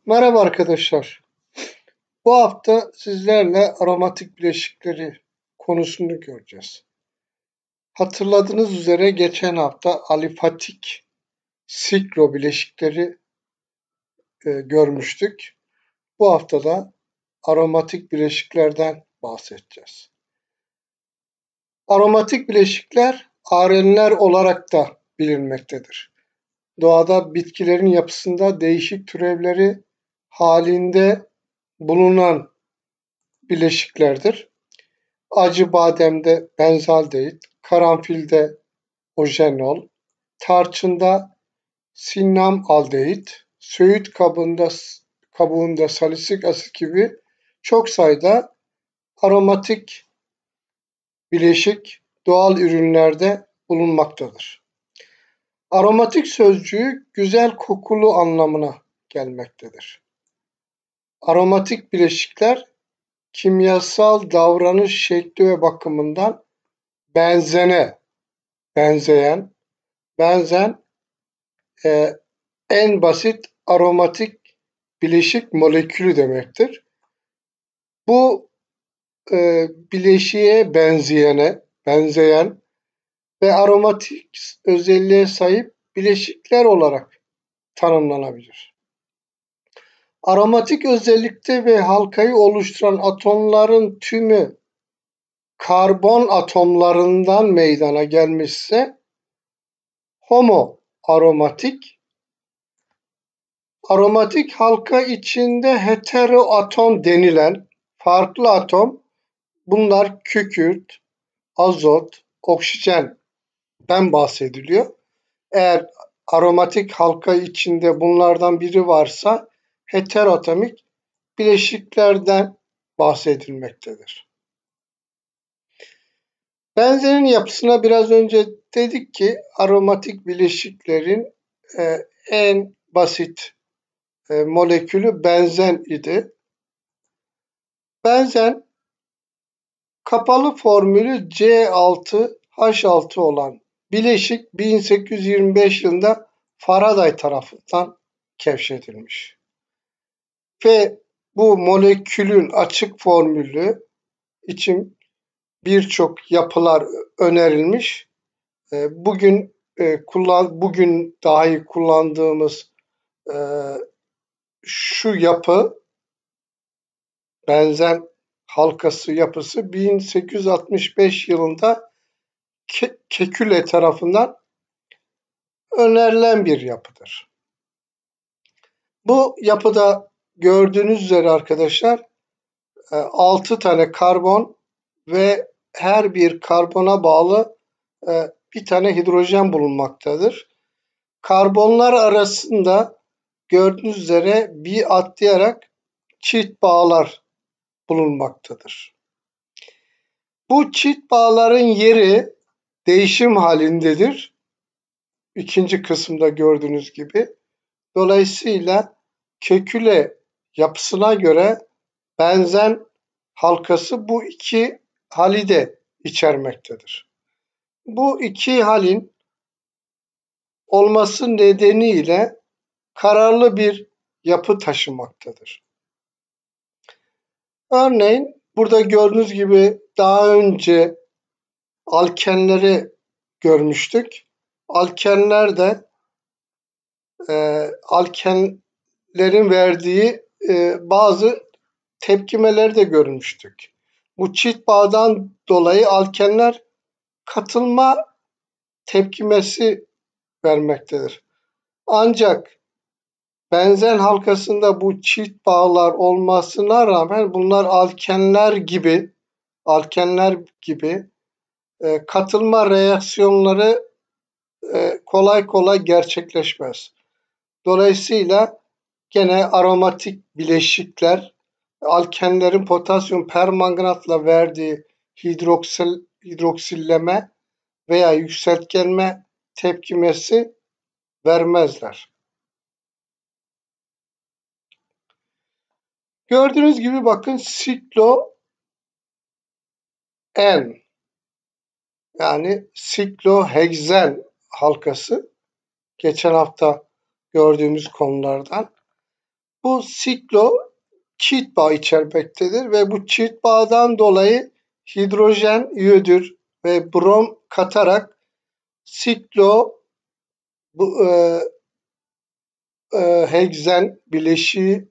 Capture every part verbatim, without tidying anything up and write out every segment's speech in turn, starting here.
Merhaba arkadaşlar. Bu hafta sizlerle aromatik bileşikleri konusunu göreceğiz. Hatırladığınız üzere geçen hafta alifatik siklo bileşikleri e, görmüştük. Bu hafta da aromatik bileşiklerden bahsedeceğiz. Aromatik bileşikler A R N'ler olarak da bilinmektedir. Doğada bitkilerin yapısında değişik türevleri halinde bulunan bileşiklerdir. Acı bademde benzaldehit, karanfilde ojenol, tarçında sinnamaldehit, söğüt kabuğunda, kabuğunda salisik asit gibi çok sayıda aromatik bileşik doğal ürünlerde bulunmaktadır. Aromatik sözcüğü güzel kokulu anlamına gelmektedir. Aromatik bileşikler kimyasal davranış şekli ve bakımından benzene, benzeyen, benzen e, en basit aromatik bileşik molekülü demektir. Bu e, bileşiğe benzeyene, benzeyen ve aromatik özelliğe sahip bileşikler olarak tanımlanabilir. Aromatik özellikte ve halkayı oluşturan atomların tümü karbon atomlarından meydana gelmişse homoaromatik, aromatik halka içinde heteroatom denilen farklı atom, bunlar kükürt, azot, oksijenden bahsediliyor. Eğer aromatik halka içinde bunlardan biri varsa heteroatomik bileşiklerden bahsedilmektedir. Benzenin yapısına biraz önce dedik ki aromatik bileşiklerin e, en basit e, molekülü benzen idi. Benzen kapalı formülü C altı H altı olan bileşik bin sekiz yüz yirmi beş yılında Faraday tarafından keşfedilmiş. Ve bu molekülün açık formülü için birçok yapılar önerilmiş. Bugün kullan bugün dahi kullandığımız şu yapı, benzen halkası yapısı bin sekiz yüz altmış beş yılında Ke Kekule tarafından önerilen bir yapıdır. Bu yapıda gördüğünüz üzere arkadaşlar altı tane karbon ve her bir karbona bağlı bir tane hidrojen bulunmaktadır. Karbonlar arasında gördüğünüz üzere bir atlayarak çift bağlar bulunmaktadır. Bu çift bağların yeri değişim halindedir. İkinci kısımda gördüğünüz gibi. Dolayısıyla keküle yapısına göre benzen halkası bu iki hali de içermektedir. Bu iki halin olması nedeniyle kararlı bir yapı taşımaktadır. Örneğin burada gördüğünüz gibi daha önce alkenleri görmüştük. Alkenler de e, alkenlerin verdiği e, bazı tepkimeleri de görmüştük. Bu çift bağdan dolayı alkenler katılma tepkimesi vermektedir. Ancak benzen halkasında bu çift bağlar olmasına rağmen bunlar alkenler gibi alkenler gibi e, katılma reaksiyonları e, kolay kolay gerçekleşmez. Dolayısıyla gene aromatik bileşikler alkenlerin potasyum permanganatla verdiği hidroksil, hidroksilleme veya yükseltgenme tepkimesi vermezler. Gördüğünüz gibi bakın siklo N yani sikloheksen halkası geçen hafta gördüğümüz konulardan. Bu siklo çift bağ içermektedir ve bu çift bağdan dolayı hidrojen, iyodür ve brom katarak siklo bu e, e, heksen bileşiği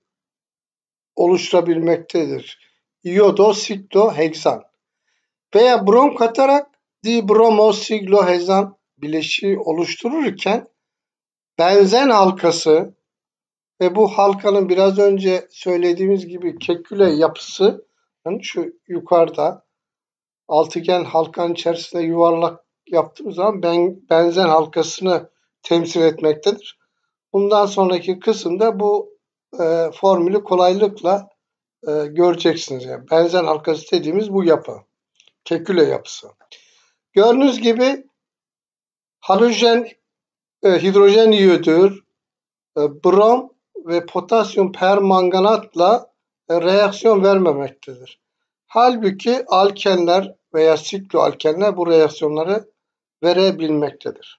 oluşturabilmektedir. İyodo, siklo, heksan veya brom katarak dibromosikloheksan bileşiği oluştururken benzen halkası ve bu halkanın biraz önce söylediğimiz gibi keküle yapısı, yani şu yukarıda altıgen halkanın içerisinde yuvarlak yaptığımız zaman ben, benzen halkasını temsil etmektedir. Bundan sonraki kısımda bu e, formülü kolaylıkla e, göreceksiniz. Yani benzen halkası dediğimiz bu yapı. Keküle yapısı. Gördüğünüz gibi halojen, e, hidrojen iyodür, e, brom ve potasyum permanganatla e, reaksiyon vermemektedir. Halbuki alkenler veya sikloalkenler bu reaksiyonları verebilmektedir.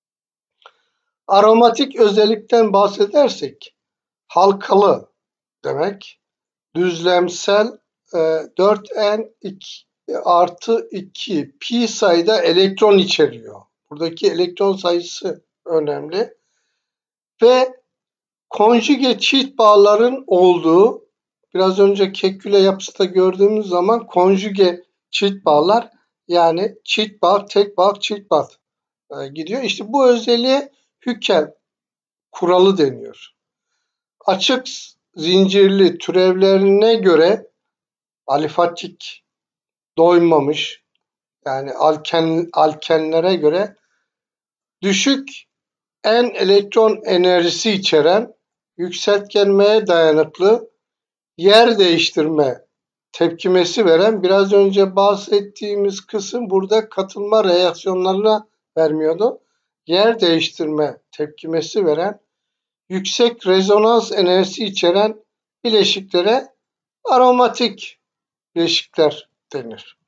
Aromatik özellikten bahsedersek halkalı demek, düzlemsel e, dört N artı iki pi sayıda elektron içeriyor. Buradaki elektron sayısı önemli. Ve konjüge çift bağların olduğu, biraz önce keküle yapısında gördüğümüz zaman konjüge çift bağlar, yani çift bağ, tek bağ, çift bağ e, gidiyor. İşte bu özelliğe Hückel kuralı deniyor. Açık zincirli türevlerine göre alifatik doymamış, yani alken, alkenlere göre düşük N elektron enerjisi içeren, yükseltgenmeye dayanıklı, yer değiştirme tepkimesi veren, biraz önce bahsettiğimiz kısım burada katılma reaksiyonlarına vermiyordu. Yer değiştirme tepkimesi veren, yüksek rezonans enerjisi içeren bileşiklere aromatik bileşikler denir.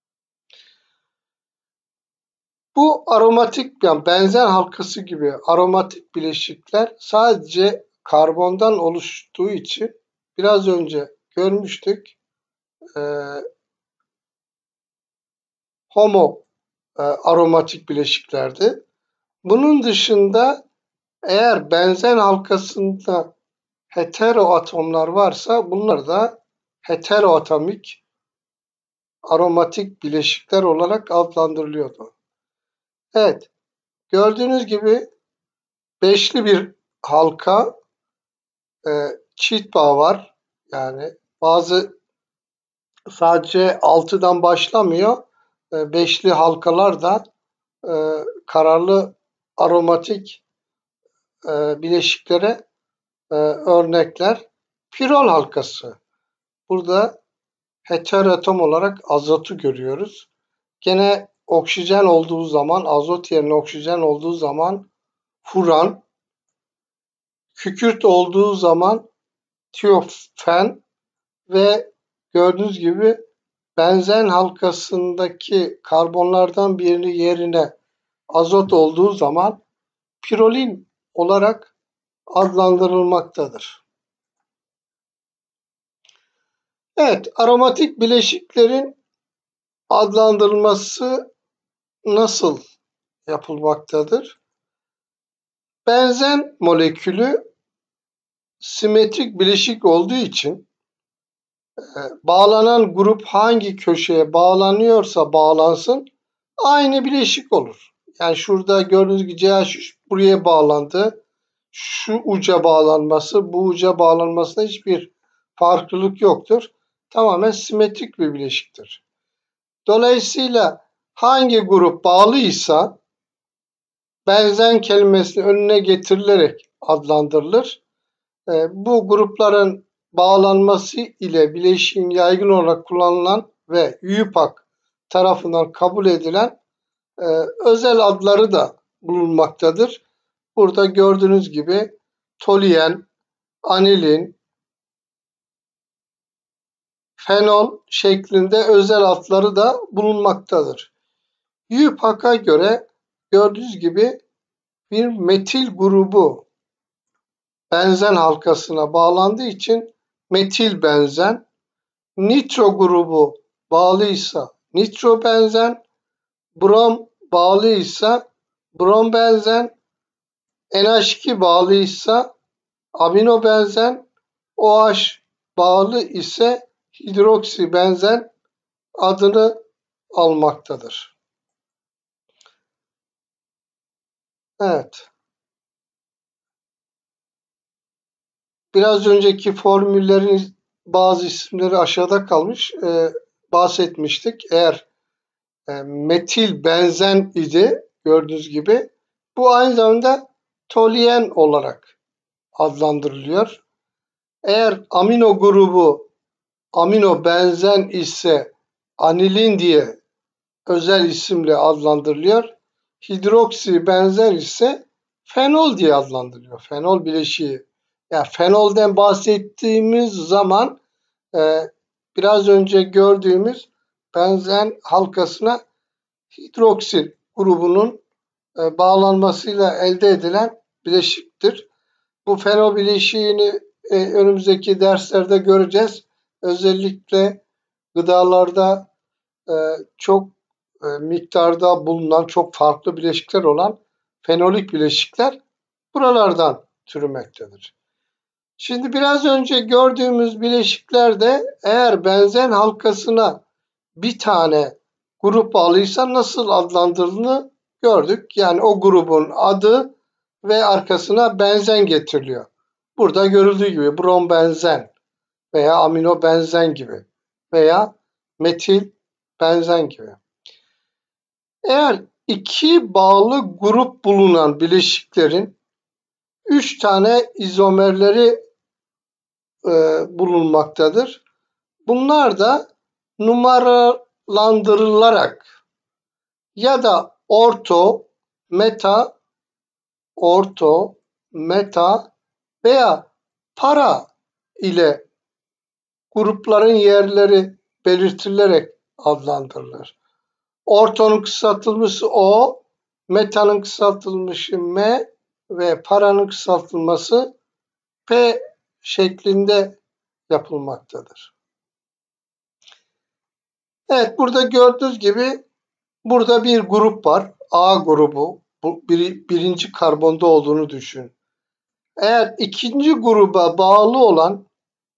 Bu aromatik, yani benzer halkası gibi aromatik bileşikler sadece karbondan oluştuğu için biraz önce görmüştük. E, homo e, aromatik bileşiklerdi. Bunun dışında eğer benzen halkasında heteroatomlar varsa bunlar da heteroatomik aromatik bileşikler olarak adlandırılıyordu. Evet, gördüğünüz gibi beşli bir halka, e, çift bağ var. Yani bazı sadece altıdan başlamıyor. E, beşli halkalar da e, kararlı aromatik e, bileşiklere e, örnekler. Pirol halkası. Burada heteroatom olarak azotu görüyoruz. Gene oksijen olduğu zaman, azot yerine oksijen olduğu zaman furan, kükürt olduğu zaman tiofen ve gördüğünüz gibi benzen halkasındaki karbonlardan birini yerine azot olduğu zaman pirolin olarak adlandırılmaktadır. Evet, aromatik bileşiklerin adlandırılması nasıl yapılmaktadır? Benzen molekülü simetrik bileşik olduğu için bağlanan grup hangi köşeye bağlanıyorsa bağlansın aynı bileşik olur. Yani şurada gördüğünüz gibi C H üç buraya bağlandı. Şu uca bağlanması, bu uca bağlanmasında hiçbir farklılık yoktur. Tamamen simetrik bir bileşiktir. Dolayısıyla hangi grup bağlıysa benzen kelimesinin önüne getirilerek adlandırılır. Bu grupların bağlanması ile bileşiğin yaygın olarak kullanılan ve YÜPAK tarafından kabul edilen e, özel adları da bulunmaktadır. Burada gördüğünüz gibi toluen, anilin, fenol şeklinde özel adları da bulunmaktadır. YÜPAK'a göre gördüğünüz gibi bir metil grubu benzen halkasına bağlandığı için metil benzen, nitro grubu bağlıysa nitro benzen, brom bağlıysa brom benzen, N H iki bağlıysa amino benzen, OH bağlı ise hidroksi benzen adını almaktadır. Evet. Biraz önceki formüllerin bazı isimleri aşağıda kalmış. Ee, bahsetmiştik. Eğer e, metil benzen idi gördüğünüz gibi. Bu aynı zamanda toluen olarak adlandırılıyor. Eğer amino grubu amino benzen ise anilin diye özel isimle adlandırılıyor. Hidroksi benzer ise fenol diye adlandırılıyor. Fenol bileşiği. Yani fenolden bahsettiğimiz zaman e, biraz önce gördüğümüz benzen halkasına hidroksil grubunun e, bağlanmasıyla elde edilen bileşiktir. Bu fenol bileşiğini e, önümüzdeki derslerde göreceğiz. Özellikle gıdalarda e, çok e, miktarda bulunan çok farklı bileşikler olan fenolik bileşikler buralardan türemektedir. Şimdi biraz önce gördüğümüz bileşiklerde eğer benzen halkasına bir tane grup bağlıysa nasıl adlandırıldığını gördük. Yani o grubun adı ve arkasına benzen getiriliyor. Burada görüldüğü gibi brom benzen veya amino benzen gibi veya metil benzen gibi. Eğer iki bağlı grup bulunan bileşiklerin üç tane izomerleri e, bulunmaktadır. Bunlar da numaralandırılarak ya da orto, meta, orto, meta veya para ile grupların yerleri belirtilerek adlandırılır. Ortonun kısaltılması O, meta'nın kısaltılması M ve paranın kısaltılması P şeklinde yapılmaktadır. Evet, burada gördüğünüz gibi burada bir grup var. A grubu. Bu bir, birinci karbonda olduğunu düşün. Eğer ikinci gruba bağlı olan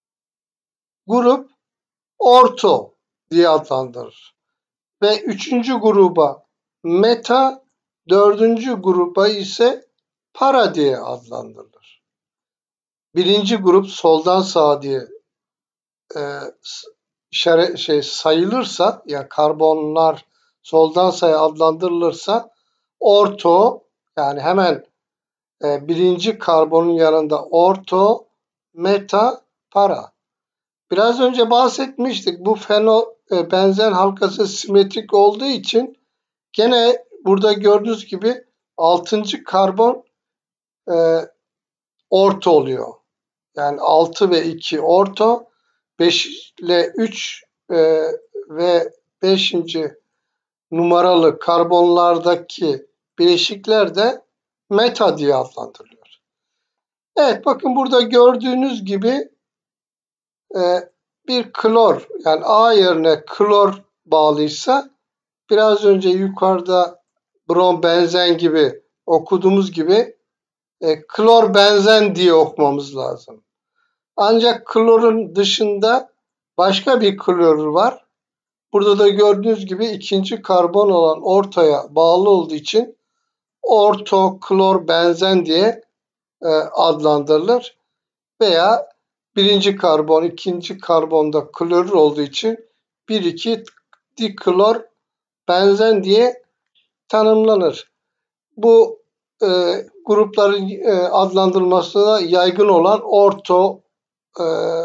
grup orto diye adlandırılır. Ve üçüncü gruba meta, dördüncü gruba ise para diye adlandırılır. Birinci grup soldan sağa diye e, işaret şey sayılırsa, yani karbonlar soldan sağa adlandırılırsa orto, yani hemen e, birinci karbonun yanında orto, meta, para. Biraz önce bahsetmiştik. Bu fenol e, benzen halkası simetrik olduğu için gene burada gördüğünüz gibi altıncı karbon e, orto oluyor. Yani altı ve iki orto, beş ile üç e, ve beşinci numaralı karbonlardaki bileşikler de meta diye adlandırılıyor. Evet, bakın burada gördüğünüz gibi e, bir klor, yani A yerine klor bağlıysa biraz önce yukarıda brom benzen gibi okuduğumuz gibi e, klor benzen diye okumamız lazım. Ancak klorun dışında başka bir klor var. Burada da gördüğünüz gibi ikinci karbon olan ortaya bağlı olduğu için orto klor benzen diye e, adlandırılır. Veya birinci karbon, ikinci karbonda klorür olduğu için bir iki diklor benzen diye tanımlanır. Bu e, grupların e, adlandırılmasına yaygın olan orto, e,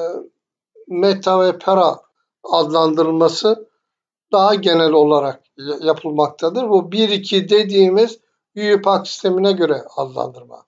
meta ve para adlandırılması daha genel olarak yapılmaktadır. Bu bir iki dediğimiz UIPAC sistemine göre adlandırma.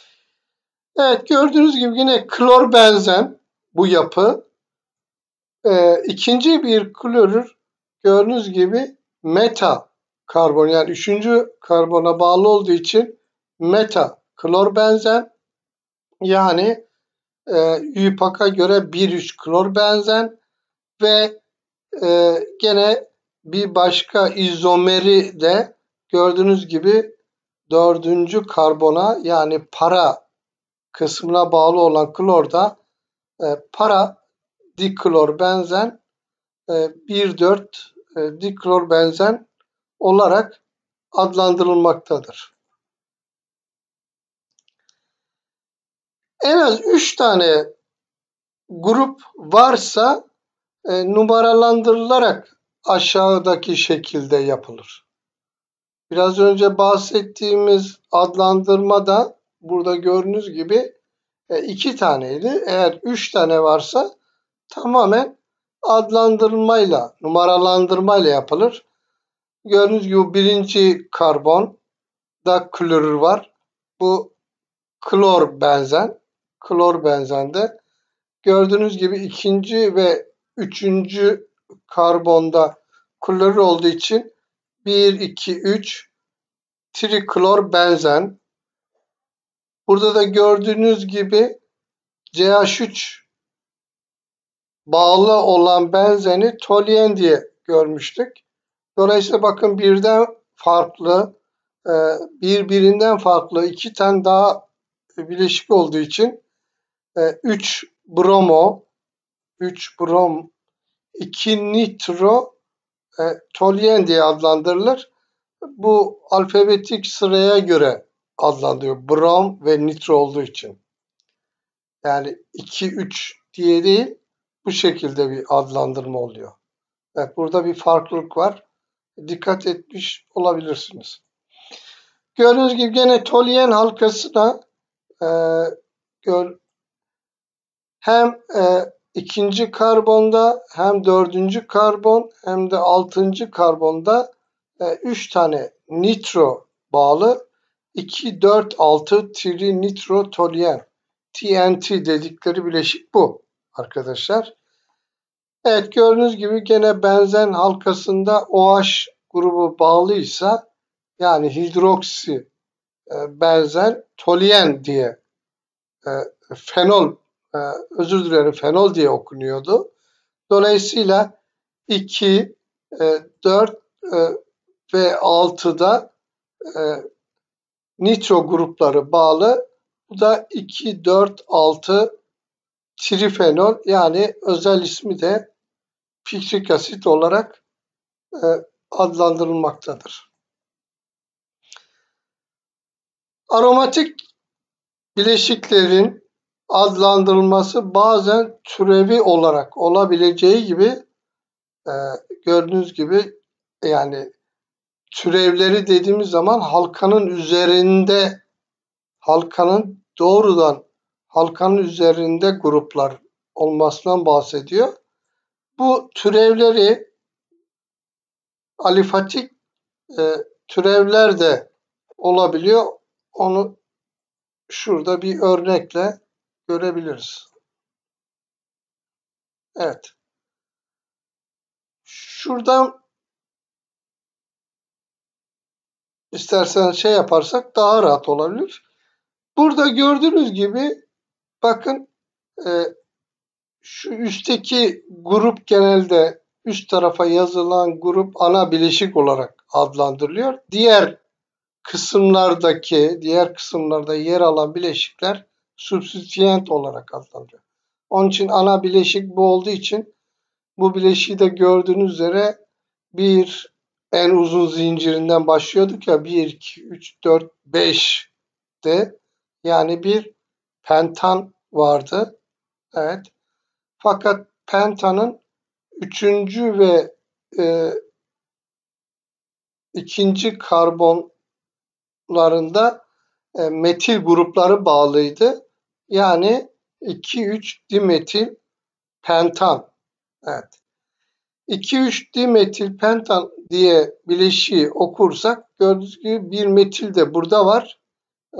Evet, gördüğünüz gibi yine klor benzen bu yapı. Ee, ikinci bir klorür gördüğünüz gibi meta karbon, yani üçüncü karbona bağlı olduğu için meta klor benzen Yani e, U P A C'a göre bir üç klor benzen ve e, gene bir başka izomeri de gördüğünüz gibi dördüncü karbona yani para kısmına bağlı olan klorda e, para diklor benzen e, bir dört e, diklor benzen olarak adlandırılmaktadır. En az üç tane grup varsa e, numaralandırılarak aşağıdaki şekilde yapılır. Biraz önce bahsettiğimiz adlandırma da burada gördüğünüz gibi e, iki taneydi. Eğer üç tane varsa tamamen adlandırmayla, numaralandırmayla yapılır. Gördüğünüz gibi birinci karbonda klorür var. Bu klor benzen. Klor benzende. Gördüğünüz gibi ikinci ve üçüncü karbonda klorür olduğu için bir, iki, üç triklor benzen. Burada da gördüğünüz gibi C H üç bağlı olan benzeni toluen diye görmüştük. Dolayısıyla bakın birden farklı, birbirinden farklı iki tane daha bileşik olduğu için üç bromo, üç brom, iki nitro toluen diye adlandırılır. Bu alfabetik sıraya göre adlandırıyor. Brom ve nitro olduğu için. Yani iki üç diye değil, bu şekilde bir adlandırma oluyor. Evet, burada bir farklılık var. Dikkat etmiş olabilirsiniz. Gördüğünüz gibi gene toluen halkasına e, gör, hem e, ikinci karbonda hem dördüncü karbon hem de altıncı karbonda e, üç tane nitro bağlı iki, dört, altı trinitrotoluen T N T dedikleri bileşik bu arkadaşlar. Evet, gördüğünüz gibi gene benzen halkasında OH grubu bağlıysa yani hidroksi e, benzen toluen diye e, fenol e, özür dilerim fenol diye okunuyordu. Dolayısıyla iki, dört ve altıda e, nitro grupları bağlı. Bu da iki, dört, altı trifenol yani özel ismi de fikrik asit olarak e, adlandırılmaktadır. Aromatik bileşiklerin adlandırılması bazen türevi olarak olabileceği gibi e, gördüğünüz gibi yani türevleri dediğimiz zaman halkanın üzerinde halkanın doğrudan halkanın üzerinde gruplar olmasından bahsediyor. Bu türevleri alifatik e, türevler de olabiliyor. Onu şurada bir örnekle görebiliriz. Evet. Şuradan isterseniz şey yaparsak daha rahat olabilir. Burada gördüğünüz gibi bakın e, şu üstteki grup genelde üst tarafa yazılan grup ana bileşik olarak adlandırılıyor. Diğer kısımlardaki, diğer kısımlarda yer alan bileşikler substituent olarak adlandırılıyor. Onun için ana bileşik bu olduğu için bu bileşiği de gördüğünüz üzere bir en uzun zincirinden başlıyorduk ya bir, iki, üç, dört, beş de yani bir pentan vardı. Evet. Fakat pentanın üçüncü ve e, ikinci karbonlarında e, metil grupları bağlıydı. Yani iki üç dimetil pentan. Evet. iki üç dimetil pentan diye bileşiği okursak gördüğünüz gibi bir metil de burada var. E,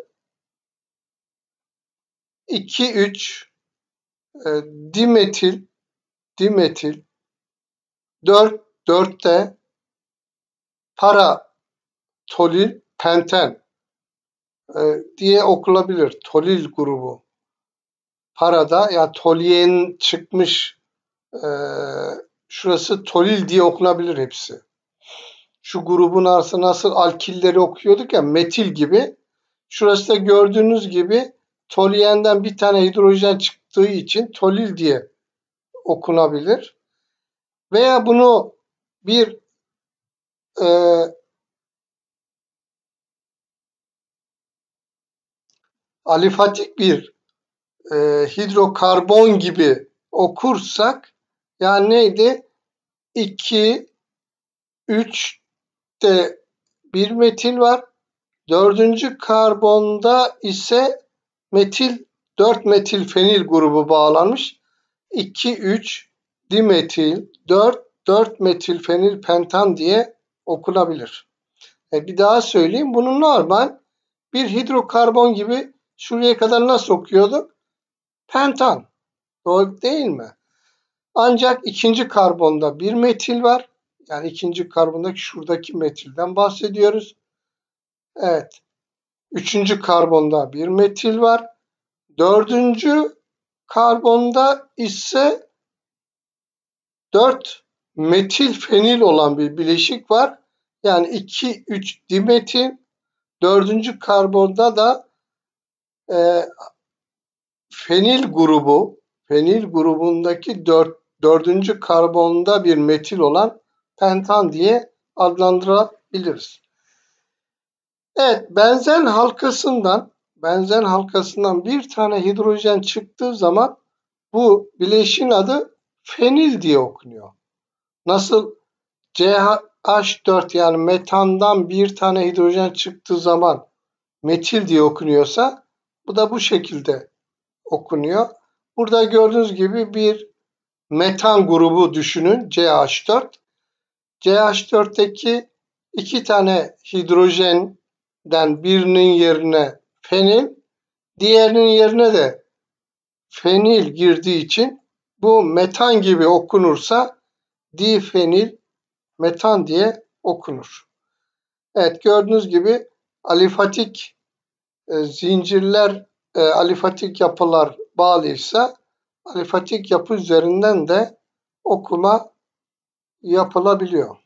iki üç e, dimetil dimetil dört dörtte para tolil penten e, diye okunabilir. Tolil grubu. Parada yani toluen çıkmış, e, şurası tolil diye okunabilir hepsi. Şu grubun arası nasıl alkilleri okuyorduk ya, metil gibi. Şurası da gördüğünüz gibi toluenden bir tane hidrojen çıktığı için tolil diye okunabilir. Veya bunu bir e, alifatik bir e, hidrokarbon gibi okursak, yani neydi? iki, üç de bir metil var. Dördüncü karbonda ise metil, dört metil fenil grubu bağlanmış. iki, üç dimetil, dört, dört metil fenil pentan diye okunabilir. E bir daha söyleyeyim. Bunu normal bir hidrokarbon gibi şuraya kadar nasıl okuyorduk? Pentan. Doğru değil mi? Ancak ikinci karbonda bir metil var. Yani ikinci karbondaki şuradaki metilden bahsediyoruz. Evet. Üçüncü karbonda bir metil var. Dördüncü karbonda ise dört metil fenil olan bir bileşik var. Yani iki üç dimetil. Dördüncü karbonda da e, fenil grubu, fenil grubundaki dört, dördüncü karbonda bir metil olan pentan diye adlandırabiliriz. Evet, benzen halkasından benzen halkasından bir tane hidrojen çıktığı zaman bu bileşiğin adı fenil diye okunuyor. Nasıl C H dört yani metandan bir tane hidrojen çıktığı zaman metil diye okunuyorsa, bu da bu şekilde okunuyor. Burada gördüğünüz gibi bir metan grubu düşünün, C H dört. C H dörtteki iki tane hidrojenden birinin yerine fenil, diğerinin yerine de fenil girdiği için bu metan gibi okunursa difenil metan diye okunur. Evet, gördüğünüz gibi alifatik e, zincirler, e, alifatik yapılar bağlıysa alifatik yapı üzerinden de okuma yapılabiliyor.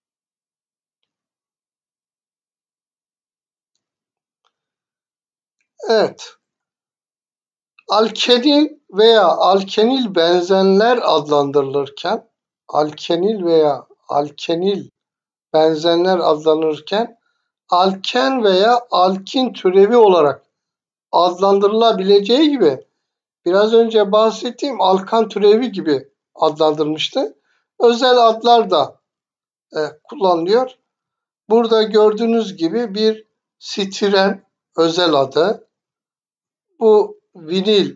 Evet. Alkenil veya alkenil benzenler adlandırılırken alkenil veya alkenil benzenler adlandırılırken alken veya alkin türevi olarak adlandırılabileceği gibi biraz önce bahsettiğim alkan türevi gibi adlandırmıştı. Özel adlar da e, kullanılıyor. Burada gördüğünüz gibi bir stiren özel adı. Bu vinil,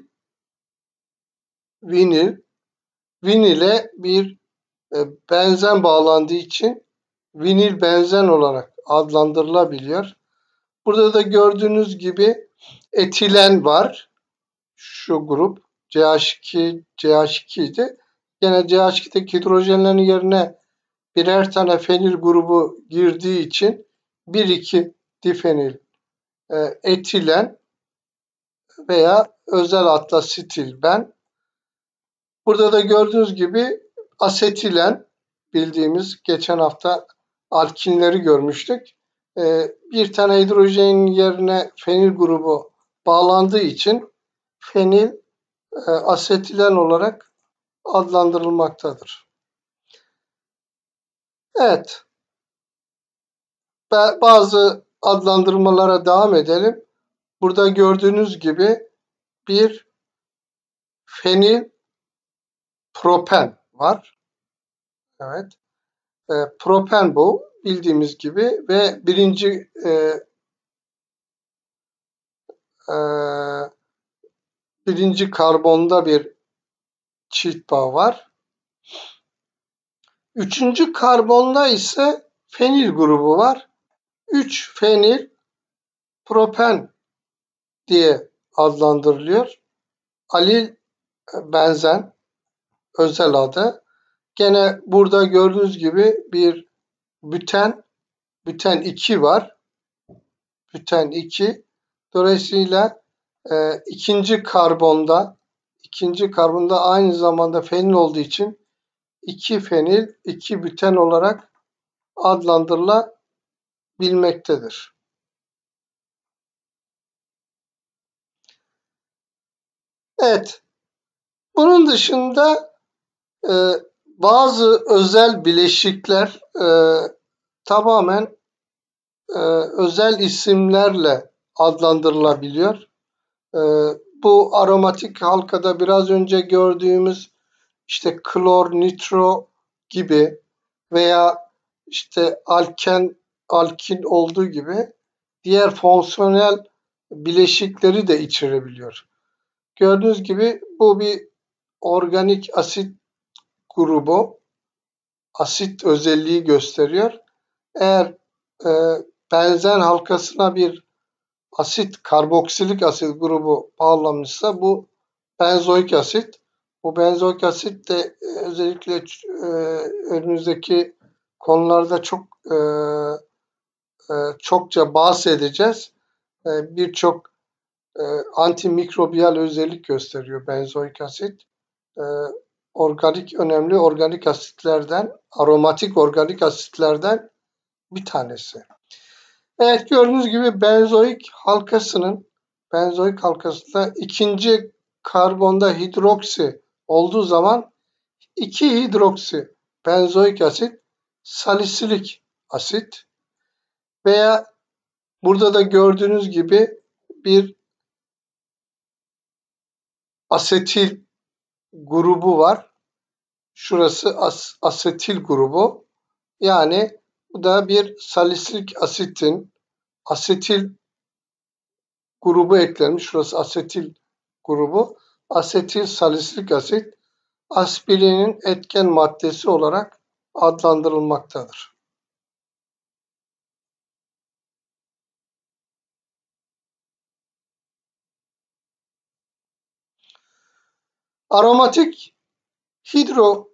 vinil, vinile bir e, benzen bağlandığı için vinil benzen olarak adlandırılabiliyor. Burada da gördüğünüz gibi etilen var. Şu grup C H iki, C H iki idi. Yine C H iki'deki hidrojenlerin yerine birer tane fenil grubu girdiği için bir iki difenil e, etilen veya özel adla stilben. Burada da gördüğünüz gibi asetilen, bildiğimiz geçen hafta alkinleri görmüştük. E, bir tane hidrojenin yerine fenil grubu bağlandığı için fenil e, asetilen olarak adlandırılmaktadır. Evet, bazı adlandırmalara devam edelim. Burada gördüğünüz gibi bir fenil propen var. Evet, e, propen bu bildiğimiz gibi ve birinci e, e, birinci karbonda bir çift bağ var. Üçüncü karbonda ise fenil grubu var. üç fenil propen diye adlandırılıyor. Alil benzen özel adı. Gene burada gördüğünüz gibi bir büten, büten iki var. Büten iki. Dolayısıyla e, ikinci karbonda ikinci karbonda aynı zamanda fenil olduğu için iki fenil, iki büten olarak adlandırılabilmektedir. Evet. Bunun dışında e, bazı özel bileşikler e, tamamen e, özel isimlerle adlandırılabiliyor. E, bu aromatik halkada biraz önce gördüğümüz işte klor, nitro gibi veya işte alken, alkin olduğu gibi diğer fonksiyonel bileşikleri de içerebiliyor. Gördüğünüz gibi bu bir organik asit grubu, asit özelliği gösteriyor. Eğer e, benzen halkasına bir asit, karboksilik asit grubu bağlanmışsa bu benzoik asit. Bu benzoik asit de e, özellikle e, önümüzdeki konularda çok e, e, çokça bahsedeceğiz. E, Birçok e, antimikrobiyal özellik gösteriyor benzoik asit. E, organik önemli organik asitlerden, aromatik organik asitlerden bir tanesi. Evet, gördüğünüz gibi benzoik halkasının benzoik halkasında ikinci karbonda hidroksi olduğu zaman iki hidroksi benzoik asit salisilik asit veya burada da gördüğünüz gibi bir asetil grubu var. Şurası as asetil grubu. Yani bu da bir salisilik asitin asetil grubu eklenmiş. Şurası asetil grubu. Asetil salisilik asit aspirinin etken maddesi olarak adlandırılmaktadır. Aromatik hidro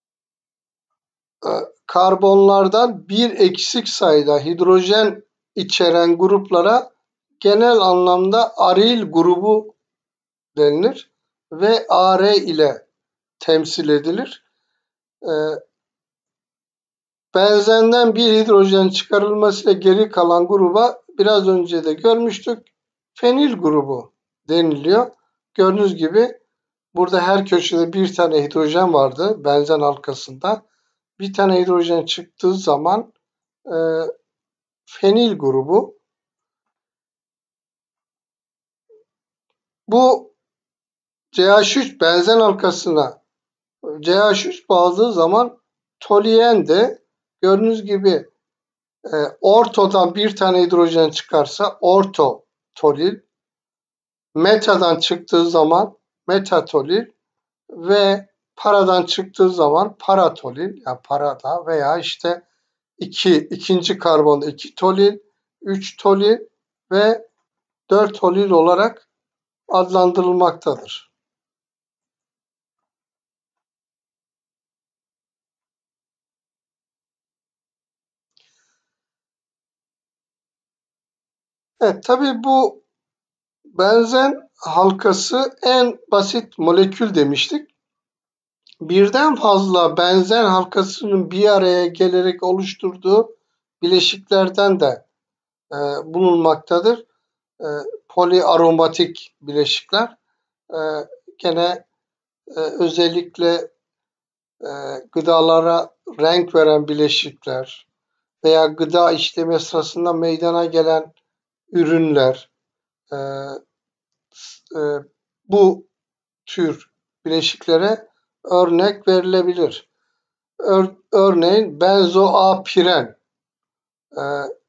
e, karbonlardan bir eksik sayıda hidrojen içeren gruplara genel anlamda aril grubu denilir ve A R ile temsil edilir. E, benzenden bir hidrojen çıkarılmasıyla geri kalan gruba biraz önce de görmüştük. Fenil grubu deniliyor. Gördüğünüz gibi burada her köşede bir tane hidrojen vardı benzen halkasında. Bir tane hidrojen çıktığı zaman e, fenil grubu. Bu C H üç benzen halkasına C H üç bağladığı zaman toluen de gördüğünüz gibi e, ortodan bir tane hidrojen çıkarsa orto tolil, metadan çıktığı zaman metatolil ve paradan çıktığı zaman paratolil, yani parada veya işte iki, ikinci karbonda iki tolil, üç tolil ve dört tolil olarak adlandırılmaktadır. Evet, tabii bu benzen halkası en basit molekül demiştik. Birden fazla benzen halkasının bir araya gelerek oluşturduğu bileşiklerden de e, bulunmaktadır. E, poliaromatik bileşikler. E, gene e, özellikle e, gıdalara renk veren bileşikler veya gıda işleme sırasında meydana gelen ürünler, e, e, bu tür bileşiklere örnek verilebilir. Ör, örneğin benzoapiren e,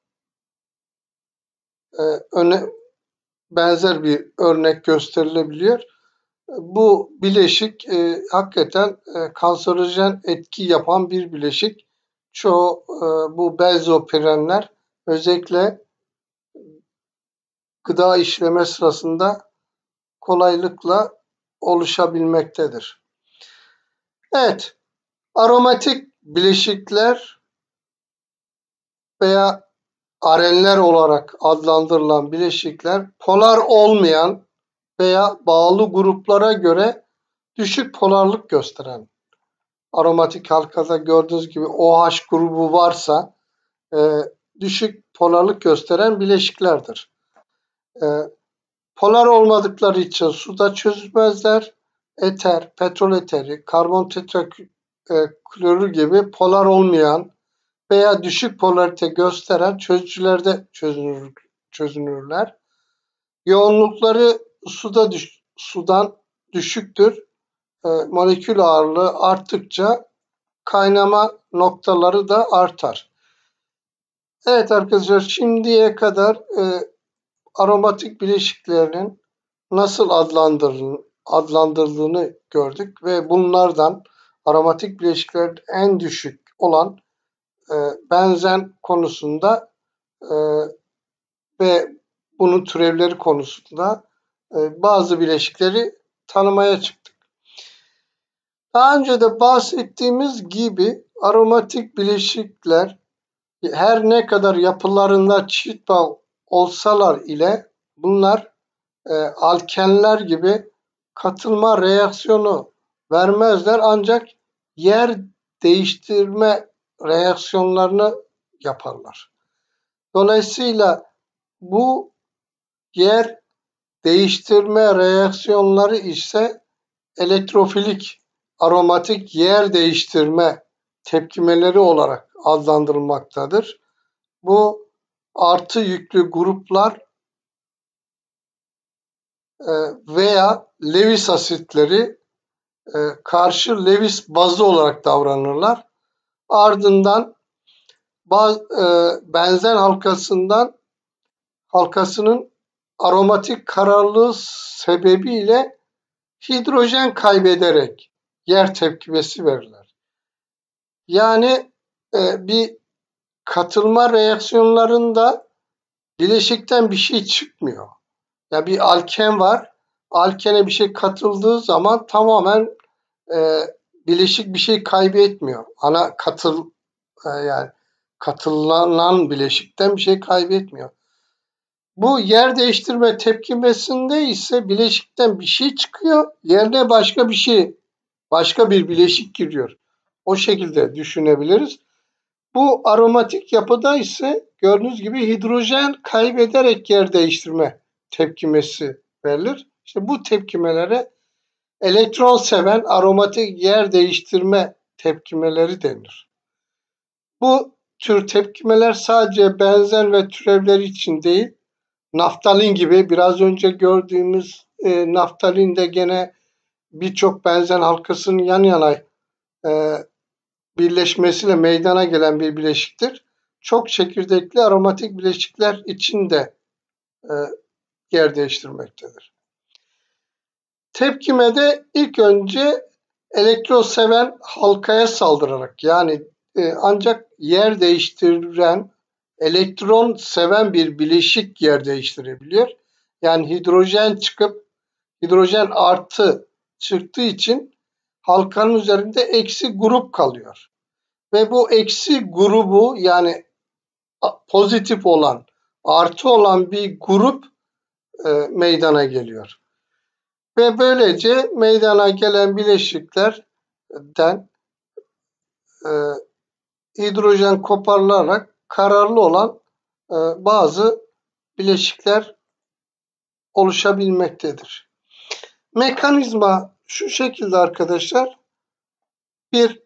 e, öne, benzer bir örnek gösterilebiliyor. Bu bileşik e, hakikaten e, kanserojen etki yapan bir bileşik. Çoğu e, bu benzopirenler özellikle gıda işleme sırasında kolaylıkla oluşabilmektedir. Evet, aromatik bileşikler veya arenler olarak adlandırılan bileşikler polar olmayan veya bağlı gruplara göre düşük polarlık gösteren, aromatik halkada gördüğünüz gibi OH grubu varsa e, düşük polarlık gösteren bileşiklerdir. E, polar olmadıkları için suda çözülmezler. Eter, petrol eteri, karbon tetraklorür gibi polar olmayan veya düşük polarite gösteren çözücülerde çözünür, çözünürler. Yoğunlukları suda düş, sudan düşüktür. E, molekül ağırlığı arttıkça kaynama noktaları da artar. Evet arkadaşlar, şimdiye kadar e, aromatik bileşiklerinin nasıl adlandırıldığını gördük ve bunlardan aromatik bileşiklerin en düşük olan e, benzen konusunda e, ve bunun türevleri konusunda e, bazı bileşikleri tanımaya çıktık. Daha önce de bahsettiğimiz gibi aromatik bileşikler her ne kadar yapılarında çift bağ olsalar ile bunlar e, alkenler gibi katılma reaksiyonu vermezler, ancak yer değiştirme reaksiyonlarını yaparlar. Dolayısıyla bu yer değiştirme reaksiyonları ise elektrofilik aromatik yer değiştirme tepkimeleri olarak adlandırılmaktadır. Bu artı yüklü gruplar e, veya Lewis asitleri e, karşı Lewis bazı olarak davranırlar. Ardından bazı, e, benzen halkasından halkasının aromatik kararlılığı sebebiyle hidrojen kaybederek yer tepkimesi verirler. Yani e, bir katılma reaksiyonlarında bileşikten bir şey çıkmıyor. Ya bir alken var. Alkene bir şey katıldığı zaman tamamen e, bileşik bir şey kaybetmiyor. Ana katıl e, yani katılanan bileşikten bir şey kaybetmiyor. Bu yer değiştirme tepkimesinde ise bileşikten bir şey çıkıyor. Yerine başka bir şey, başka bir bileşik giriyor. O şekilde düşünebiliriz. Bu aromatik yapıda ise gördüğünüz gibi hidrojen kaybederek yer değiştirme tepkimesi verilir. İşte bu tepkimelere elektron seven aromatik yer değiştirme tepkimeleri denir. Bu tür tepkimeler sadece benzen ve türevleri için değil, naftalin gibi biraz önce gördüğümüz e, naftalin de gene birçok benzen halkasının yan yana e, birleşmesiyle meydana gelen bir bileşiktir. Çok çekirdekli aromatik bileşikler için de e, yer değiştirmektedir. Tepkimede ilk önce elektron seven halkaya saldırarak, yani e, ancak yer değiştiren elektron seven bir bileşik yer değiştirebiliyor. Yani hidrojen çıkıp hidrojen artı çıktığı için halkanın üzerinde eksi grup kalıyor. Ve bu eksi grubu, yani pozitif olan, artı olan bir grup e, meydana geliyor. Ve böylece meydana gelen bileşiklerden e, hidrojen koparılarak kararlı olan e, bazı bileşikler oluşabilmektedir. Mekanizma şu şekilde arkadaşlar. Bir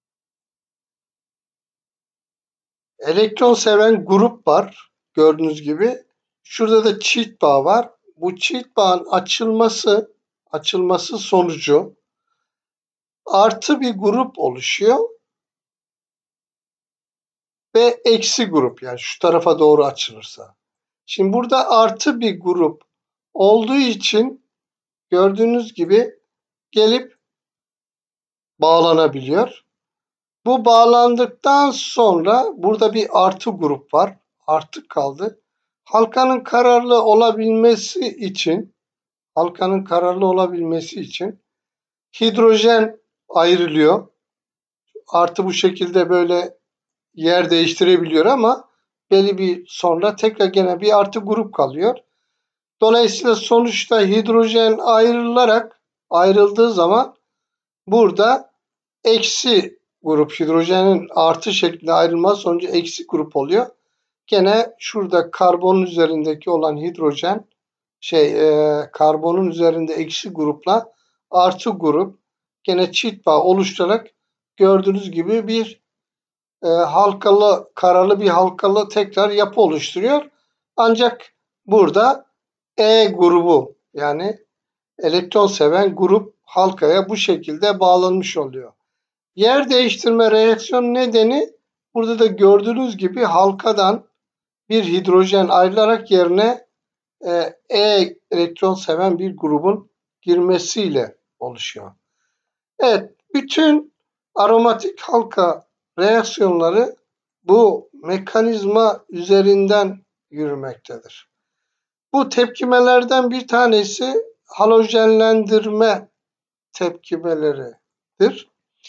elektron seven grup var. Gördüğünüz gibi. Şurada da çift bağ var. Bu çift bağın açılması açılması sonucu artı bir grup oluşuyor ve eksi grup, yani şu tarafa doğru açılırsa. Şimdi burada artı bir grup olduğu için gördüğünüz gibi gelip bağlanabiliyor. Bu bağlandıktan sonra burada bir artı grup var. Artı kaldı. Halkanın kararlı olabilmesi için halkanın kararlı olabilmesi için hidrojen ayrılıyor. Artı bu şekilde böyle yer değiştirebiliyor ama belli bir sonra tekrar gene bir artı grup kalıyor. Dolayısıyla sonuçta hidrojen ayrılarak ayrıldığı zaman burada eksi grup, hidrojenin artı şeklinde ayrılması sonucu eksi grup oluyor. Gene şurada karbonun üzerindeki olan hidrojen şey e, karbonun üzerinde eksi grupla artı grup gene çift bağ oluşturarak gördüğünüz gibi bir e, halkalı, karalı bir halkalı tekrar yapı oluşturuyor. Ancak burada E grubu yani elektron seven grup halkaya bu şekilde bağlanmış oluyor. Yer değiştirme reaksiyon nedeni burada da gördüğünüz gibi halkadan bir hidrojen ayrılarak yerine e, E elektron seven bir grubun girmesiyle oluşuyor. Evet, bütün aromatik halka reaksiyonları bu mekanizma üzerinden yürümektedir. Bu tepkimelerden bir tanesi halojenlendirme tepkimeleridir.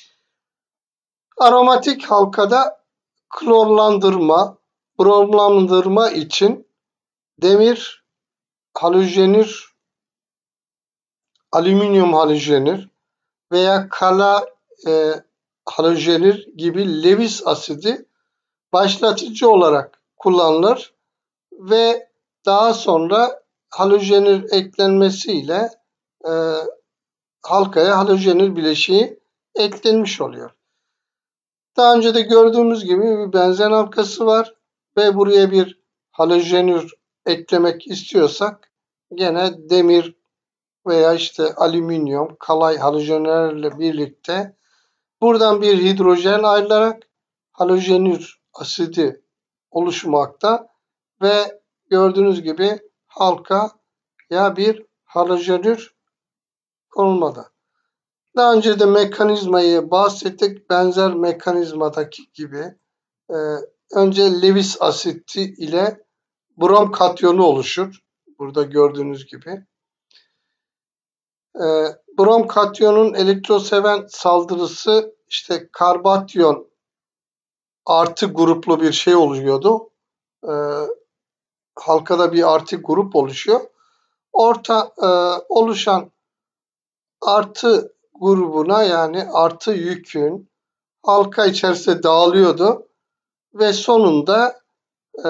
Aromatik halkada klorlandırma, bromlandırma için demir halojenür, alüminyum halojenür veya kala e, halojenür gibi Lewis asidi başlatıcı olarak kullanılır ve daha sonra halojenür eklenmesiyle e, halkaya halojenür bileşiği eklenmiş oluyor. Daha önce de gördüğümüz gibi bir benzen halkası var ve buraya bir halojenür eklemek istiyorsak gene demir veya işte alüminyum, kalay halojenlerle birlikte buradan bir hidrojen ayrılarak halojenür asidi oluşmakta ve gördüğünüz gibi halka ya bir halojenür konulmada. Daha önce de mekanizmayı bahsettik. Benzer mekanizmadaki gibi e, önce Lewis asidi ile brom katyonu oluşur. Burada gördüğünüz gibi. E, brom katyonun elektroseven saldırısı işte karbation artı gruplu bir şey oluyordu. E, halkada bir artı grup oluşuyor. Orta e, oluşan artı grubuna yani artı yükün halka içerisinde dağılıyordu ve sonunda e,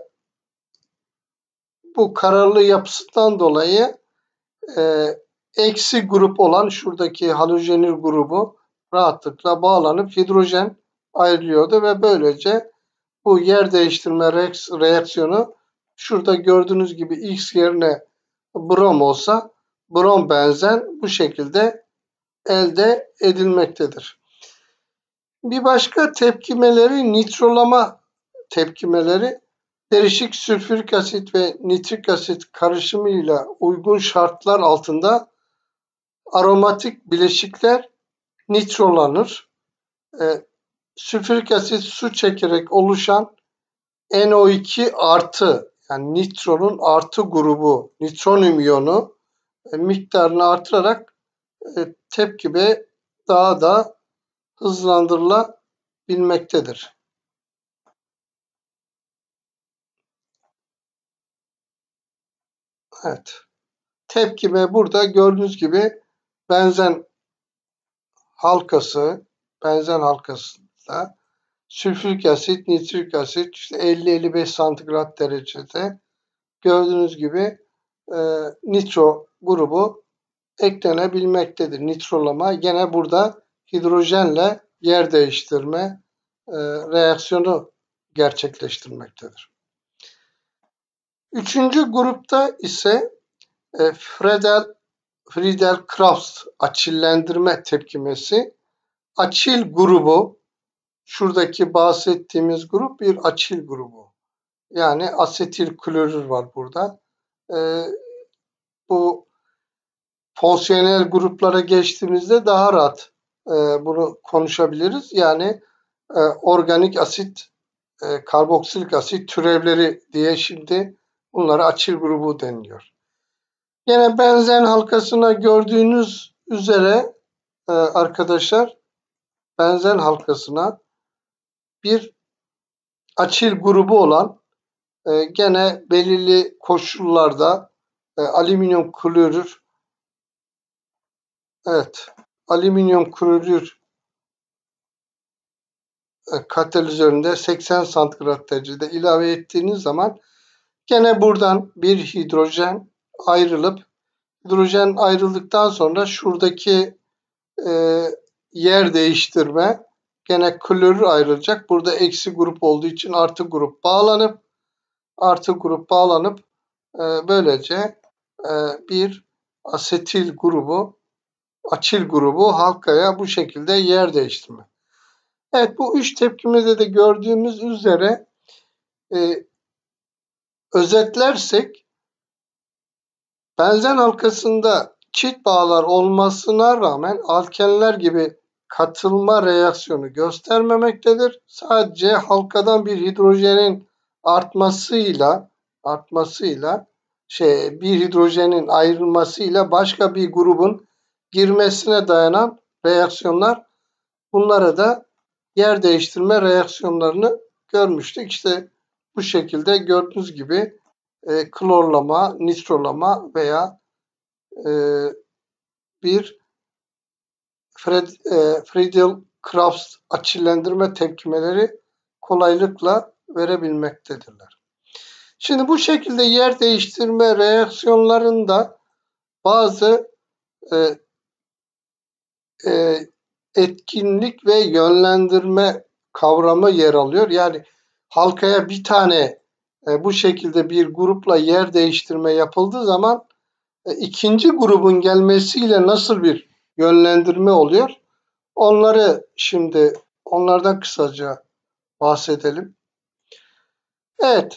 bu kararlı yapısından dolayı e, eksi grup olan şuradaki halojenür grubu rahatlıkla bağlanıp hidrojen ayrılıyordu ve böylece bu yer değiştirme reaksiyonu şurada gördüğünüz gibi X yerine brom olsa brom benzen bu şekilde elde edilmektedir. Bir başka tepkimeleri nitrolama tepkimeleri derişik sülfürik asit ve nitrik asit karışımıyla uygun şartlar altında aromatik bileşikler nitrolanır. E, sülfürik asit su çekerek oluşan N O iki artı yani nitronun artı grubu nitronyum iyonu e, miktarını artırarak e, tepkime daha da hızlandırılabilmektedir. Evet. Tepkime burada gördüğünüz gibi benzen halkası, benzen halkasında sülfürik asit, nitrik asit işte elli elli beş santigrat derecede gördüğünüz gibi e, nitro grubu eklenebilmektedir. Nitrolama gene burada hidrojenle yer değiştirme e, reaksiyonu gerçekleştirmektedir. Üçüncü grupta ise e, Friedel, Friedel-Crafts açillendirme tepkimesi. Açil grubu, şuradaki bahsettiğimiz grup bir açil grubu. Yani asetil klorür var burada. E, bu fonksiyonel gruplara geçtiğimizde daha rahat e, bunu konuşabiliriz. Yani e, organik asit, e, karboksilik asit türevleri diye şimdi bunlara açil grubu deniliyor. Yine benzen halkasına gördüğünüz üzere e, arkadaşlar benzen halkasına bir açil grubu olan e, gene belirli koşullarda e, alüminyum klorür evet alüminyum klorür e, katalizöründe seksen santigrat derecede ilave ettiğiniz zaman gene buradan bir hidrojen ayrılıp hidrojen ayrıldıktan sonra şuradaki e, yer değiştirme gene klorür ayrılacak. Burada eksi grup olduğu için artı grup bağlanıp artı grup bağlanıp e, böylece e, bir asetil grubu açil grubu halkaya bu şekilde yer değiştirme. Evet, bu üç tepkimede de gördüğümüz üzere e, özetlersek benzen halkasında çift bağlar olmasına rağmen alkenler gibi katılma reaksiyonu göstermemektedir. Sadece halkadan bir hidrojenin artmasıyla artmasıyla şey bir hidrojenin ayrılmasıyla başka bir grubun girmesine dayanan reaksiyonlar, bunlara da yer değiştirme reaksiyonlarını görmüştük. İşte bu şekilde gördüğünüz gibi e, klorlama, nitrolama veya e, bir Fred, e, Friedel-Crafts açıllendirme tepkimeleri kolaylıkla verebilmektedirler. Şimdi bu şekilde yer değiştirme reaksiyonlarında bazı e, e, etkinlik ve yönlendirme kavramı yer alıyor. Yani halkaya bir tane e, bu şekilde bir grupla yer değiştirme yapıldığı zaman e, ikinci grubun gelmesiyle nasıl bir yönlendirme oluyor? Onları şimdi onlardan kısaca bahsedelim. Evet.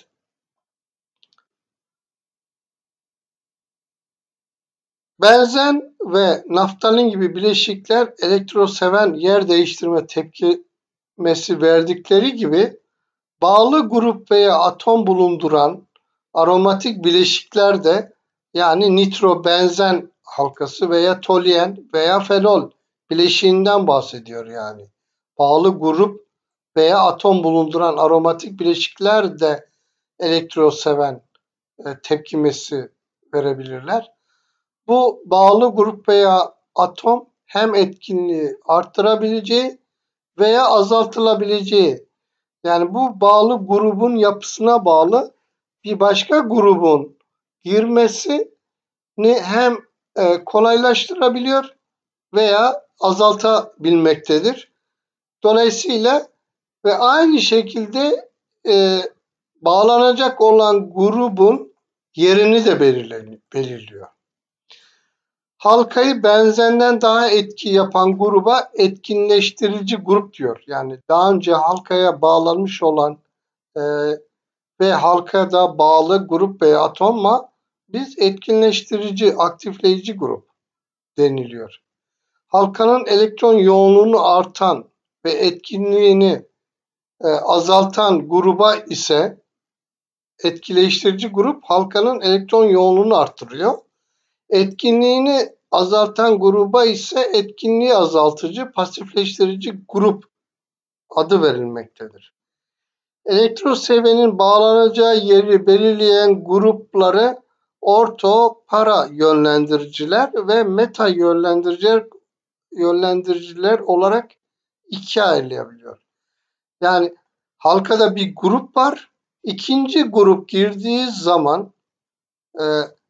Benzen ve naftalin gibi bileşikler elektroseven yer değiştirme tepkimesi verdikleri gibi bağlı grup veya atom bulunduran aromatik bileşikler de, yani nitrobenzen halkası veya toluen veya fenol bileşiğinden bahsediyor yani. Bağlı grup veya atom bulunduran aromatik bileşikler de elektroseven e, tepkimesi verebilirler. Bu bağlı grup veya atom hem etkinliği arttırabileceği veya azaltılabileceği, yani bu bağlı grubun yapısına bağlı bir başka grubun girmesini hem e, kolaylaştırabiliyor veya azaltabilmektedir. Dolayısıyla ve aynı şekilde e, bağlanacak olan grubun yerini de belirliyor. Halkayı benzenden daha etki yapan gruba etkinleştirici grup diyor. Yani daha önce halkaya bağlanmış olan e, ve halkada bağlı grup veya atomla biz etkinleştirici, aktifleyici grup deniliyor. Halkanın elektron yoğunluğunu artan ve etkinliğini e, azaltan gruba ise etkileştirici grup halkanın elektron yoğunluğunu arttırıyor. Etkinliğini azaltan gruba ise etkinliği azaltıcı, pasifleştirici grup adı verilmektedir. Elektrosevenin bağlanacağı yeri belirleyen grupları orto, para yönlendiriciler ve meta yönlendiriciler, yönlendiriciler olarak ikiye ayrılabiliyor. Yani halkada bir grup var. İkinci grup girdiği zaman e,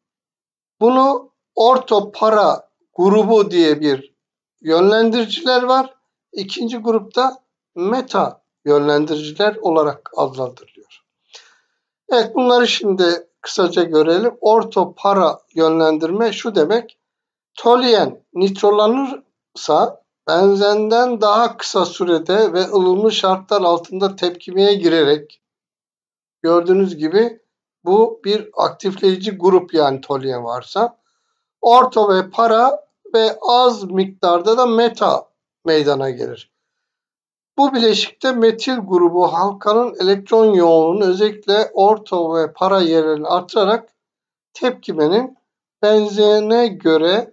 bunu orto para grubu diye bir yönlendiriciler var. İkinci grupta meta yönlendiriciler olarak adlandırılıyor. Evet, bunları şimdi kısaca görelim. Orto para yönlendirme şu demek: toluen nitrolanırsa benzenden daha kısa sürede ve ılımlı şartlar altında tepkimeye girerek, gördüğünüz gibi bu bir aktifleyici grup, yani toluen varsa, orto ve para ve az miktarda da meta meydana gelir. Bu bileşikte metil grubu halkanın elektron yoğunluğunu özellikle orto ve para yerlerini artırarak tepkimenin benzerine göre,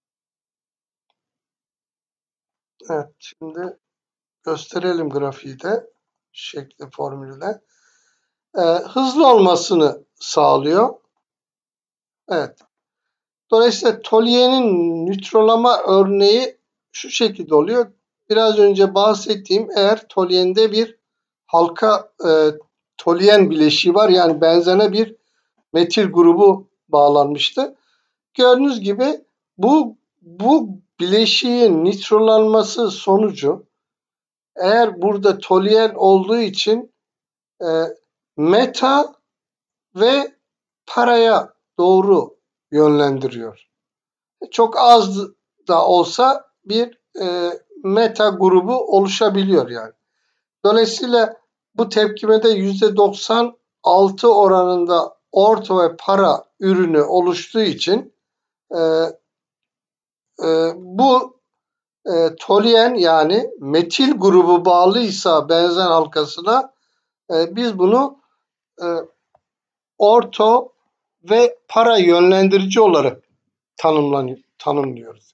evet şimdi gösterelim grafiği de şekli formülde. e, hızlı olmasını sağlıyor. Evet. Dolayısıyla toluenin nötrlama örneği şu şekilde oluyor. Biraz önce bahsettiğim, eğer toluende bir halka e, toluen bileşiği var, yani benzene bir metil grubu bağlanmıştı. Gördüğünüz gibi bu bu bileşiğin nitrolanması sonucu, eğer burada toluen olduğu için e, meta ve paraya doğru yönlendiriyor. Çok az da olsa bir e, meta grubu oluşabiliyor yani. Dolayısıyla bu tepkimede yüzde doksan altı oranında orto ve para ürünü oluştuğu için e, e, bu e, toluen, yani metil grubu bağlıysa benzen halkasına, e, biz bunu e, orto ve para yönlendirici olarak tanımlanıyor, tanımlıyoruz.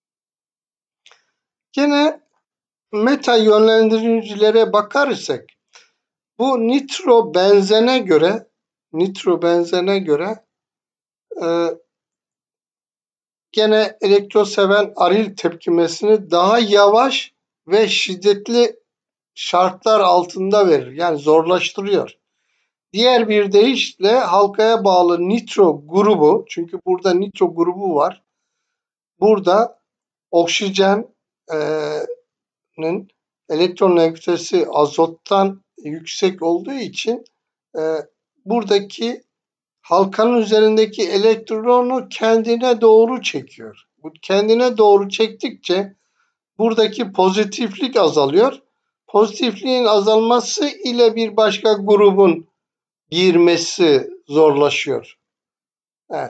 Gene meta yönlendiricilere bakarsak, bu nitro benzene göre nitro benzene göre e, gene elektroseven aril tepkimesini daha yavaş ve şiddetli şartlar altında verir. Yani zorlaştırıyor. Diğer bir deyişle halkaya bağlı nitro grubu, çünkü burada nitro grubu var. Burada oksijenin elektron negativitesi azottan yüksek olduğu için e, buradaki halkanın üzerindeki elektronu kendine doğru çekiyor. Bu kendine doğru çektikçe buradaki pozitiflik azalıyor. Pozitifliğin azalması ile bir başka grubun girmesi zorlaşıyor. Evet.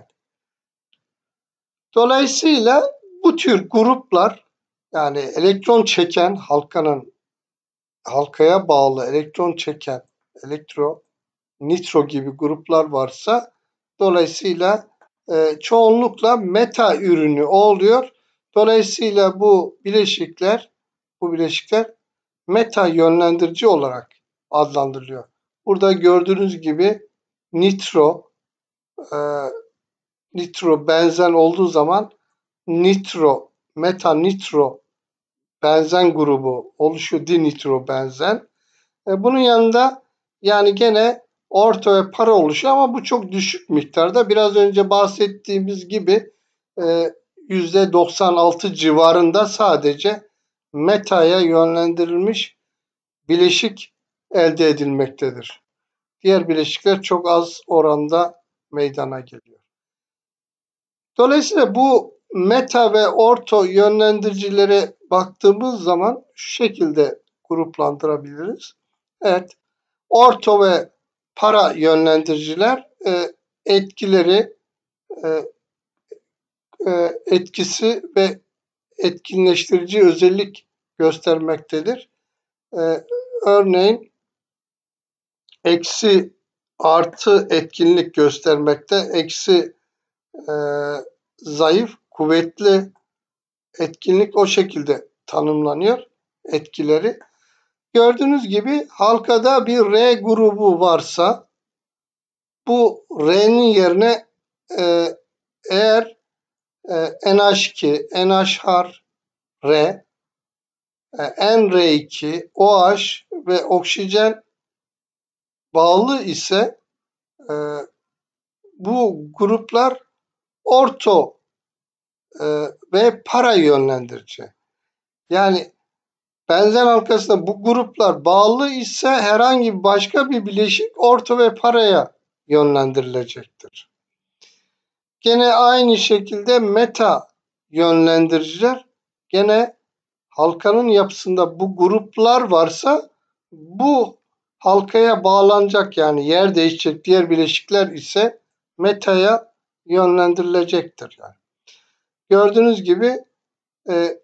Dolayısıyla bu tür gruplar, yani elektron çeken halkanın halkaya bağlı elektron çeken elektro, nitro gibi gruplar varsa, dolayısıyla e, çoğunlukla meta ürünü oluyor. Dolayısıyla bu bileşikler bu bileşikler meta yönlendirici olarak adlandırılıyor. Burada gördüğünüz gibi nitro e, nitro benzen olduğu zaman nitro, meta nitro benzen grubu oluşuyor, dinitro benzen. E, bunun yanında yani gene orta ve para oluşuyor ama bu çok düşük miktarda. Biraz önce bahsettiğimiz gibi e, yüzde doksan altı civarında sadece metaya yönlendirilmiş bileşik elde edilmektedir. Diğer bileşikler çok az oranda meydana geliyor. Dolayısıyla bu meta ve orto yönlendiricilere baktığımız zaman şu şekilde gruplandırabiliriz. Evet, orto ve para yönlendiriciler e, etkileri, e, e, etkisi ve etkinleştirici özellik göstermektedir. E, örneğin eksi artı etkinlik göstermekte, eksi e, zayıf, kuvvetli etkinlik o şekilde tanımlanıyor etkileri. Gördüğünüz gibi halkada bir R grubu varsa, bu R'nin yerine e, eğer e, N H iki, N H R, e, N R iki, OH ve oksijen bağlı ise e, bu gruplar orto e, ve para yönlendirici. Yani benzen halkasında bu gruplar bağlı ise herhangi başka bir bileşik orto ve paraya yönlendirilecektir. Gene aynı şekilde meta yönlendiriciler, gene halkanın yapısında bu gruplar varsa bu halkaya bağlanacak, yani yer değişecek diğer bileşikler ise metaya yönlendirilecektir. Yani. Gördüğünüz gibi e,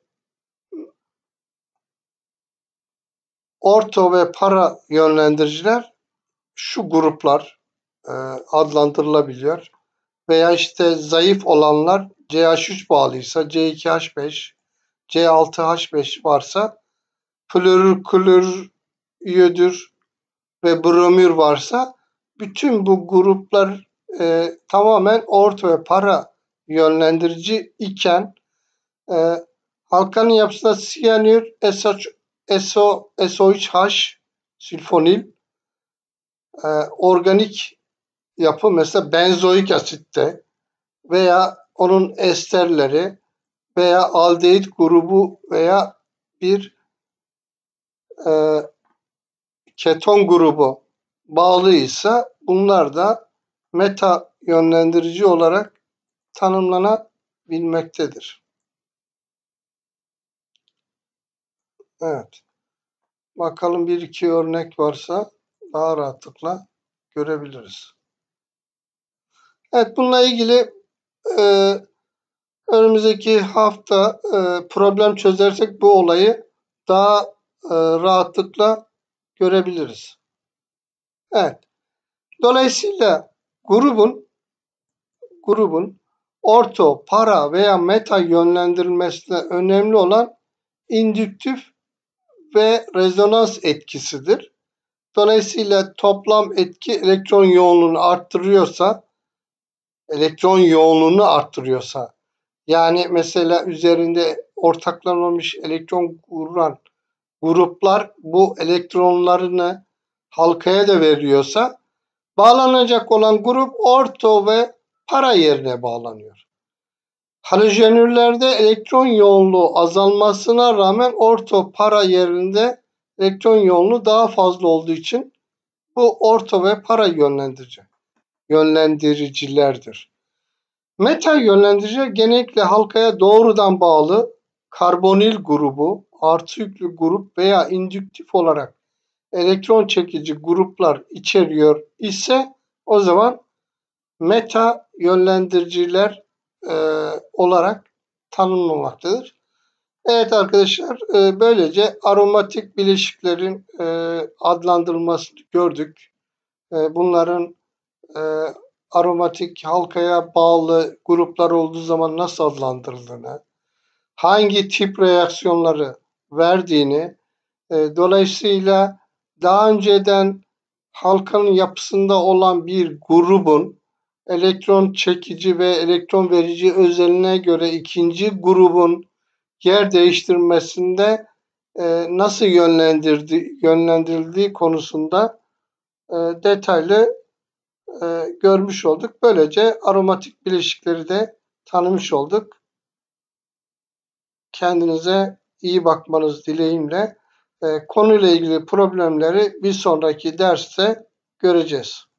orto ve para yönlendiriciler şu gruplar e, adlandırılabiliyor. Veya işte zayıf olanlar C H üç bağlıysa, C iki H beş, C altı H beş varsa, florür, klorür, iyodür ve bromür varsa bütün bu gruplar e, tamamen orto ve para yönlendirici iken e, halkanın yapısında siyanür, SO, S O üç H, sülfonil, e, organik yapı mesela benzoik asitte veya onun esterleri veya aldehit grubu veya bir e, keton grubu bağlıysa bunlar da meta yönlendirici olarak tanımlanabilmektedir. Evet. Bakalım bir iki örnek varsa daha rahatlıkla görebiliriz. Evet, bununla ilgili e, önümüzdeki hafta e, problem çözersek bu olayı daha e, rahatlıkla görebiliriz. Evet. Dolayısıyla grubun grubun orto, para veya meta yönlendirilmesinde önemli olan indüktif ve rezonans etkisidir. Dolayısıyla toplam etki elektron yoğunluğunu arttırıyorsa, elektron yoğunluğunu arttırıyorsa, yani mesela üzerinde ortaklanmamış elektron kuran gruplar bu elektronlarını halkaya da veriyorsa, bağlanacak olan grup orto ve para yerine bağlanıyor. Halojenürlerde elektron yoğunluğu azalmasına rağmen orto para yerinde elektron yoğunluğu daha fazla olduğu için bu orto ve para yönlendirici yönlendiricilerdir. Meta yönlendiriciler genellikle halkaya doğrudan bağlı karbonil grubu, artı yüklü grup veya indüktif olarak elektron çekici gruplar içeriyor ise o zaman meta yönlendiriciler e, olarak tanımlanmaktadır. Evet arkadaşlar, e, böylece aromatik bileşiklerin e, adlandırılmasını gördük. E, bunların e, aromatik halkaya bağlı gruplar olduğu zaman nasıl adlandırıldığını, hangi tip reaksiyonları verdiğini, e, dolayısıyla daha önceden halkanın yapısında olan bir grubun elektron çekici ve elektron verici özelliğine göre ikinci grubun yer değiştirmesinde e, nasıl yönlendirdi, yönlendirildiği konusunda e, detaylı e, görmüş olduk. Böylece aromatik bileşikleri de tanımış olduk. Kendinize iyi bakmanız dileğimle e, konuyla ilgili problemleri bir sonraki derste göreceğiz.